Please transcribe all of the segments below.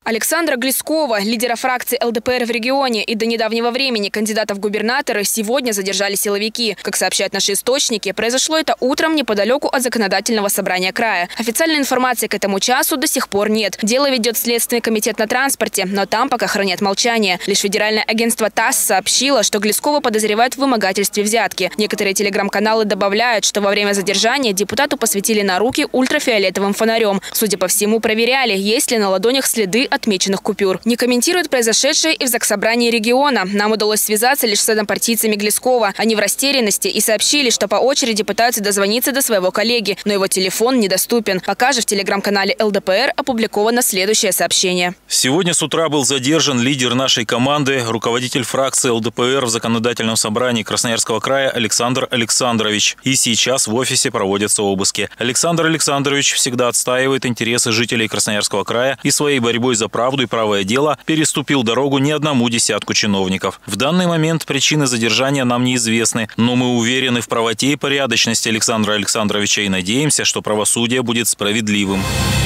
Александра Глескова, лидера фракции ЛДПР в регионе и до недавнего времени кандидата в губернаторы, сегодня задержали силовики. Как сообщают наши источники, произошло это утром неподалеку от законодательного собрания края. Официальной информации к этому часу до сих пор нет. Дело ведет Следственный комитет на транспорте, но там пока хранят молчание. Лишь федеральное агентство ТАСС сообщило, что Глескова подозревают в вымогательстве взятки. Некоторые телеграм-каналы добавляют, что во время задержания депутату посветили на руки ультрафиолетовым фонарем. Судя по всему, проверяли, есть ли на ладонях следы отмеченных купюр. Не комментирует произошедшее и в Заксобрании региона. Нам удалось связаться лишь с однопартийцами Глескова. Они в растерянности и сообщили, что по очереди пытаются дозвониться до своего коллеги, но его телефон недоступен. Пока же в телеграм-канале ЛДПР опубликовано следующее сообщение. Сегодня с утра был задержан лидер нашей команды, руководитель фракции ЛДПР в законодательном собрании Красноярского края Александр Александрович. И сейчас в офисе проводятся обыски. Александр Александрович всегда отстаивает интересы жителей Красноярского края и своей борьбой за правду и правое дело переступил дорогу не одному десятку чиновников. В данный момент причины задержания нам неизвестны, но мы уверены в правоте и порядочности Александра Александровича и надеемся, что правосудие будет справедливым.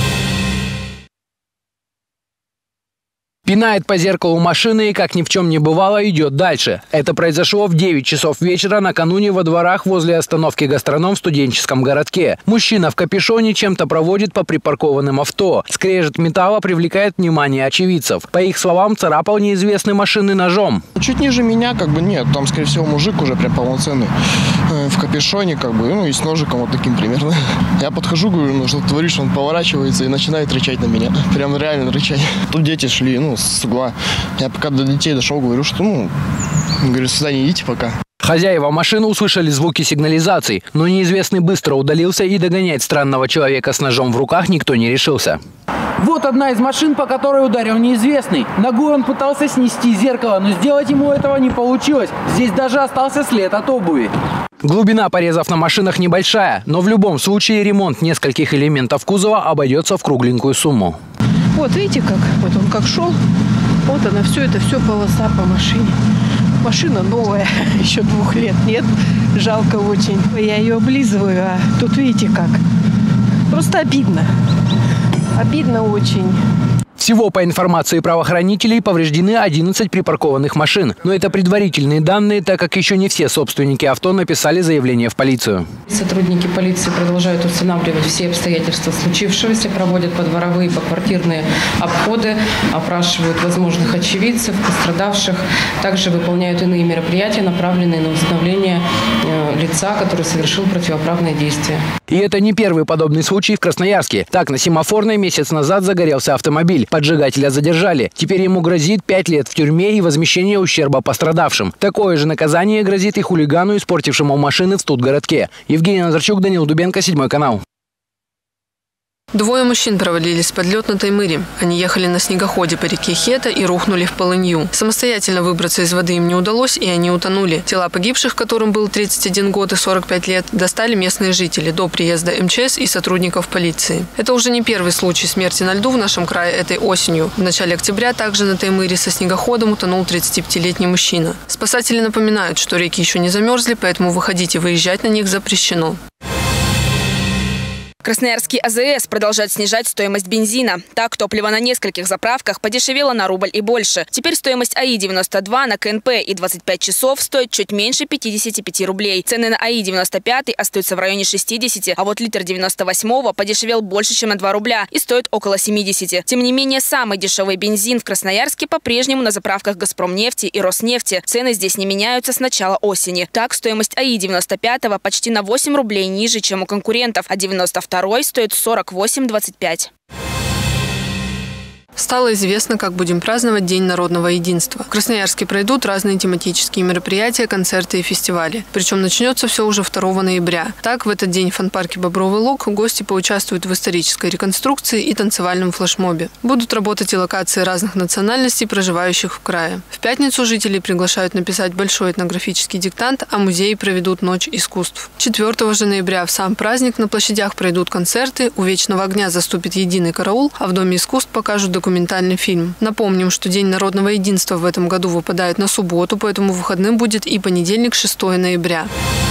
Пинает по зеркалу машины и, как ни в чем не бывало, идет дальше. Это произошло в 9 часов вечера накануне во дворах возле остановки «Гастроном» в студенческом городке. Мужчина в капюшоне чем-то проводит по припаркованным авто. Скрежет металла привлекает внимание очевидцев. По их словам, царапал неизвестный машины ножом. Чуть ниже меня, нет, там, скорее всего, мужик уже прям полноценный. В капюшоне, и с ножиком вот таким примерно. Я подхожу, говорю, что ты творишь, он поворачивается и начинает рычать на меня. Прям реально рычать. Тут дети шли, с угла. Я пока до детей дошел, говорю, что, говорю, сюда не идите пока. Хозяева машины услышали звуки сигнализаций, но неизвестный быстро удалился, и догонять странного человека с ножом в руках никто не решился. Вот одна из машин, по которой ударил неизвестный. Ногой он пытался снести зеркало, но сделать ему этого не получилось. Здесь даже остался след от обуви. Глубина порезов на машинах небольшая, но в любом случае ремонт нескольких элементов кузова обойдется в кругленькую сумму. Вот видите, вот он как шел, вот она, все полоса по машине. Машина новая, еще 2 лет нет, жалко очень. Я ее облизываю, а тут видите как. Просто обидно. Обидно очень. Всего, по информации правоохранителей, повреждены 11 припаркованных машин. Но это предварительные данные, так как еще не все собственники авто написали заявление в полицию. Сотрудники полиции продолжают устанавливать все обстоятельства случившегося, проводят подворовые, поквартирные обходы, опрашивают возможных очевидцев, пострадавших. Также выполняют иные мероприятия, направленные на установление лица, который совершил противоправное действие. И это не первый подобный случай в Красноярске. Так, на Семафорной месяц назад загорелся автомобиль. Поджигателя задержали. Теперь ему грозит 5 лет в тюрьме и возмещение ущерба пострадавшим. Такое же наказание грозит и хулигану, испортившему машины в студгородке. Евгений Назарчук, Данил Дубенко, 7 канал. 2 мужчин провалились под лед на Таймыре. Они ехали на снегоходе по реке Хета и рухнули в полынью. Самостоятельно выбраться из воды им не удалось, и они утонули. Тела погибших, которым был 31 год и 45 лет, достали местные жители до приезда МЧС и сотрудников полиции. Это уже не первый случай смерти на льду в нашем крае этой осенью. В начале октября также на Таймыре со снегоходом утонул 35-летний мужчина. Спасатели напоминают, что реки еще не замерзли, поэтому выходить и выезжать на них запрещено. Красноярский АЗС продолжает снижать стоимость бензина. Так, топливо на нескольких заправках подешевело на рубль и больше. Теперь стоимость АИ-92 на КНП и 25 часов стоит чуть меньше 55 рублей. Цены на АИ-95 остаются в районе 60, а вот литр 98-го подешевел больше, чем на 2 рубля и стоит около 70. Тем не менее, самый дешевый бензин в Красноярске по-прежнему на заправках «Газпромнефти» и «Роснефти». Цены здесь не меняются с начала осени. Так, стоимость АИ-95 почти на 8 рублей ниже, чем у конкурентов, а 92 стоит 48,25. Стало известно, как будем праздновать День народного единства. В Красноярске пройдут разные тематические мероприятия, концерты и фестивали. Причем начнется все уже 2 ноября. Так, в этот день в фан-парке «Бобровый лог» гости поучаствуют в исторической реконструкции и танцевальном флешмобе. Будут работать и локации разных национальностей, проживающих в крае. В пятницу жителей приглашают написать большой этнографический диктант, а музеи проведут ночь искусств. 4 же ноября в сам праздник на площадях пройдут концерты, у Вечного огня заступит единый караул, а в Доме искусств покажут документальный фильм. Напомним, что День народного единства в этом году выпадает на субботу, поэтому выходным будет и понедельник, 6 ноября.